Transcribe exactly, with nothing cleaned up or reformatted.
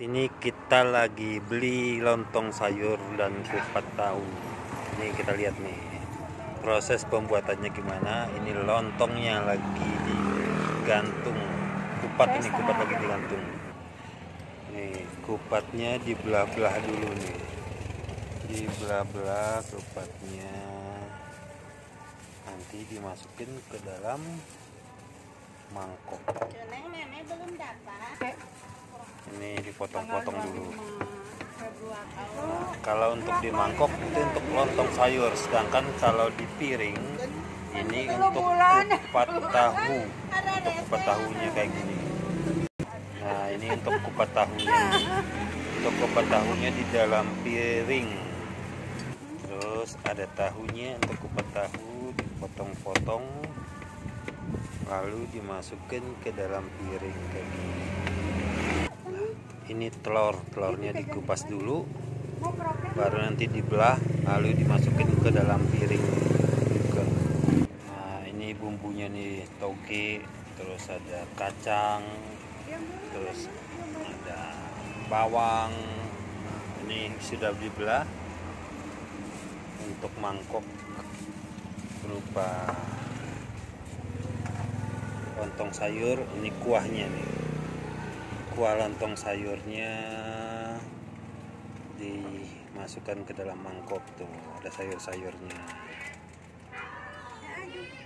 Ini kita lagi beli lontong sayur dan kupat tahu. Ini kita lihat nih proses pembuatannya gimana. Ini lontongnya lagi digantung, kupat ini kupat lagi digantung. Nih kupatnya dibelah-belah dulu nih, dibelah-belah kupatnya. Nanti dimasukin ke dalam mangkok. Ini dipotong-potong dulu. Nah, kalau untuk di mangkok itu untuk lontong sayur, sedangkan kalau di piring ini untuk kupat tahu. Untuk kupat tahunya kayak gini. Nah, ini untuk kupat tahunya. Untuk kupat tahunya di dalam piring. Terus ada tahunya untuk kupat tahu dipotong-potong, lalu dimasukkan ke dalam piring kayak gini. Ini telur, telurnya dikupas dulu, baru nanti dibelah, lalu dimasukin ke dalam piring juga. Nah, ini bumbunya nih, toge, terus ada kacang, terus ada bawang. Ini sudah dibelah untuk mangkok berupa lontong sayur. Ini kuahnya nih. Kuah lontong sayurnya dimasukkan ke dalam mangkok tuh, ada sayur-sayurnya.